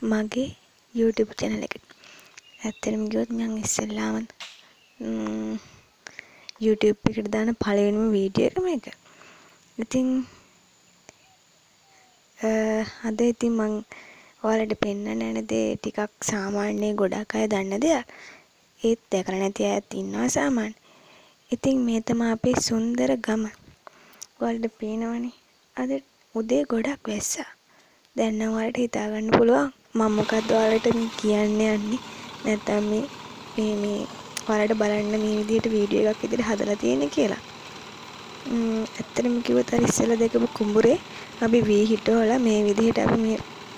මගේ YouTube channel එකට. ඇත්තටම කිව්වොත් මම ඉස්සෙල්ලාම YouTube එකට දාන පළවෙනිම වීඩියෝ එක මේක. ඉතින් අද ඉතින් මම ඔයාලට පෙන්නන්න යන දේ ටිකක් සාමාන්‍ය ගොඩක් අය දන්න දෙයක්. ඒත් දැකලා නැති අයත් ඉන්නවා සාමාන්‍ය. ඉතින් මේ තමයි අපේ සුන්දර ගම. ඔයාලට පේනවනේ. අද උදේ ගොඩක් වැස්සා. දැන් නම් ඔයාලට හිතා ගන්න පුළුවන් මම මොකද්ද ඔයාලට මේ කියන්න යන්නේ. නැත්නම් මේ ඔයාලට බලන්න මේ විදිහට වීඩියෝ එකක් විදිහට හදලා තියෙන්නේ කියලා. ඇත්තටම කිව්වොත් අර ඉස්සෙල්ලා දැකපු කුඹුරේ අපි වී හිටවලා මේ විදිහට අපි මේ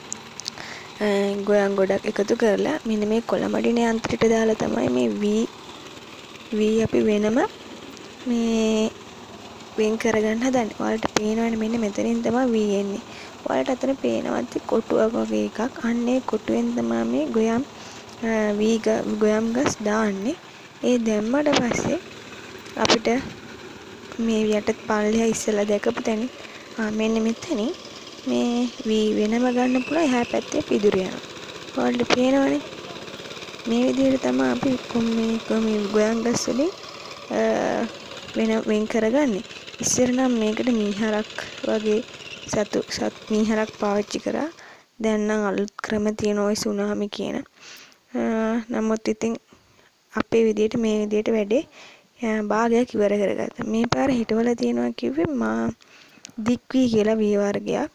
ගොයන් ගොඩක් එකතු කරලා මෙන්න මේ කොළමඩින යන්ත්‍රයට දාලා තමයි මේ වී අපි වෙනම මේ වෙන් කරගන්න හදන්නේ. ඔයාලට පේනවනේ මෙන්න මෙතනින් තමයි වී එන්නේ. ඔයාලට අතන පේනවත් කොටුවක් වගේ එකක්. අන්නේ කොටුවෙන් තමයි මේ ගොයම් ගස් දාන්නේ. ඒ දැම්මට පස්සේ අපිට මේ යටත් පල්ලෙහා ඉස්සලා දැකපු තැන මෙන්න මෙතනින් මේ වී වෙනම ගන්න පුළුවන්. එහා පැත්තේ පිදුරු යනවා. ඔයාලට පේනවනේ මේ විදිහට තමයි අපි මේ ගොයම් ගස් වලින් වෙන් කරගන්නේ. ඉස්සර නම් මේකට මීහරක් වගේ මීහරක් පාවිච්චි කරා. දැන් නම් අලුත් ක්‍රම තියෙන ඔය සුනාමි කියන. නමුත් ඉතින් අපේ විදියට මේ විදියට වැඩේ භාගයක් ඉවර කරගත්තා. මේ පාර හිටවල තියෙනවා කිව්වේ දික්වී කියලා වී වර්ගයක්.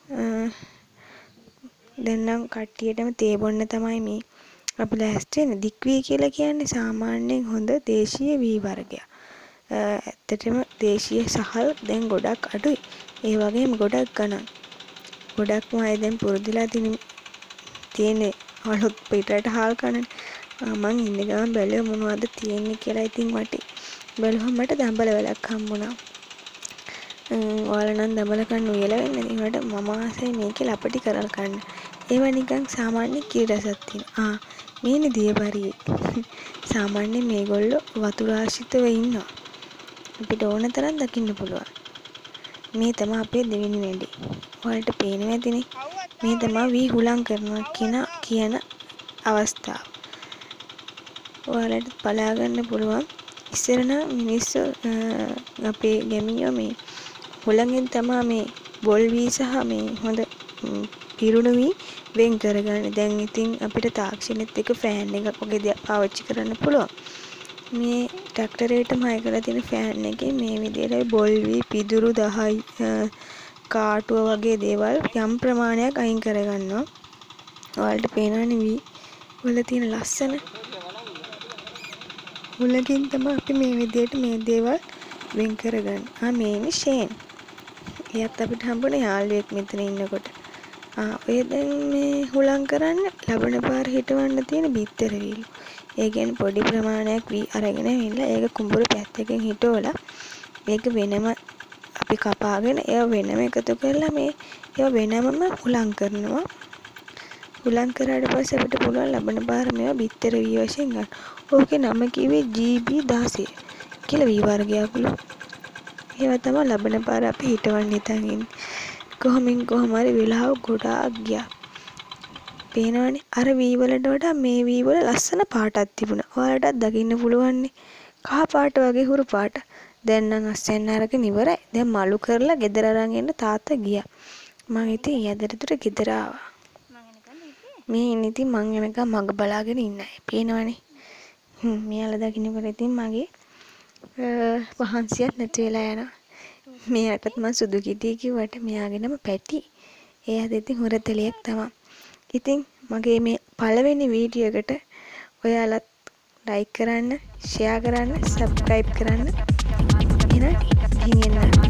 දැන් නම් කට්ටියටම තේ බොන්න තමයි මේ අපි ලෑස්ති වෙන්නේ. දික්වී කියලා කියන්නේ සාමාන්‍යයෙන් හොඳ දේශීය වී වර්ගයක්. ඇත්තටම දේශීය සහල් දැන් ගොඩක් අඩුයි. ඒ වගේම ගොඩක් ගණන්. ගොඩක්ම අය දැන් පුරුදුලා තියෙන්නේ අලුත් පිටරට හාල් කනනේ. මං ඉන්න ගමන් බැලුවා මොනවද තියෙන්නේ කියලා. ඉතින් වටේ බැලුවම මට දඹල වලක් හම්බුණා. ඔයාලා නම් දඹල කන්න උයලා වෙන්නේ. ඒකට මම ආසයි මේකේ ලපටි කරල් කන්න. ඒවා නිකන් සාමාන්‍ය කිරි රසක් තියෙනවා. මේනේ දියබරියේ. සාමාන්‍යයෙන් මේගොල්ලෝ වතුර ආශ්‍රිතව ඉන්නවා. අපිට ඕන තරම් දකින්න පුළුවන්. මේ තමයි අපේ දෙවෙනි වැඩේ. ඔයාලට පේනවා ඇතිනේ. මේ තමයි වී හුලං කරනවා කියන අවස්ථාව. ඔයාලට බලා ගන්න පුළුවන්. ඉස්සර නම් මිනිස්සු අපේ ගැමියෝ මේ හුලඟෙන් තමයි මේ බොල් වී සහ මේ හොඳ පිරුණු වී වෙන් කරගන්නේ. දැන් ඉතින් අපිට තාක්ෂණෙත් එක්ක ෆෑන් එකක් වගේ දෙයක් පාවිච්චි කරන්න පුළුවන්. මේ ට්‍රැක්ටරේටම හයි කරලා තියෙන ෆෑන් එකේ මේ විදිහට බොල් වී පිදුරු 10යි කාටුව වගේ දේවල් යම් ප්‍රමාණයක් අයින් කරගන්නවා. ඔයාලට පේනවනේ වී වල තියෙන ලස්සන. හුලඟින් තමයි අපි මේ විදිහට මේ දේවල් වෙන් කරගන්නේ. මේනේ ෂේන්. එයාත් අපිට හම්බුනේ යාළුවෙක් මෙතන ඉන්නකොට. ඔය දැන් මේ හුලං කරන්න ලබන පාර හිටවන්න තියෙන බිත්තර වීලු. ඒ කියන්නේ පොඩි ප්‍රමාණයක් වී අරගෙන ඉන්න ඒක කුඹුර පැත්තකින් හිටවලා ඒක වෙනම අපි කපාගෙන ඒව වෙනම එකතු කරලා ඒව වෙනමම හුලං කරනවා. හුලං කරාට පස්සේ අපිට පුළුවන් ලබන පාර මේවා බිත්තර වී වශයෙන් ගන්න. ඕකේ නම කිව්වේ GB16 කියලා වී වර්ගයක්ලු. ඒවා තමයි ලබන පාර අපි හිටවන්න හිතන් ඉන්නේ. කොහොම හරි වෙලාව ගොඩාක් ගියා. පේනවනේ අර වී වලට වඩා මේ වී වල ලස්සන පාටක් තිබුණා. ඔයාලටත් දකින්න පුළුවන්නේ. කහ පාට වගේ හුරු පාට. දැන් නම් අස්සෙන් අරගෙන ඉවරයි. දැන් මලු කරලා ගෙදර අරන් එන්න තාත්තා ගියා. මං ඉතින් ඊයදරට ගෙදර ආවා. මේ ඉන්නේ ඉතින් මං එනකම් මග බලාගෙන ඉන්නයි. පේනවනේ. මෙයාලා දකින්නකොට ඉතින් මගේ වහන්සියක් නැති වෙලා යනවා. මෙයාටත් මම සුදු කිටි කිව්වට මෙයාගෙනම පැටි. එයාද ඉතින් හොරතලියක් තමයි. ඉතින් මගේ මේ පළවෙනි වීඩියෝ එකට ඔයාලත් ලයික් කරන්න, ෂෙයා කරන්න, සබ්ස්ක්‍රයිබ් කරන්න. එහෙනම් ගිහින් එන්න.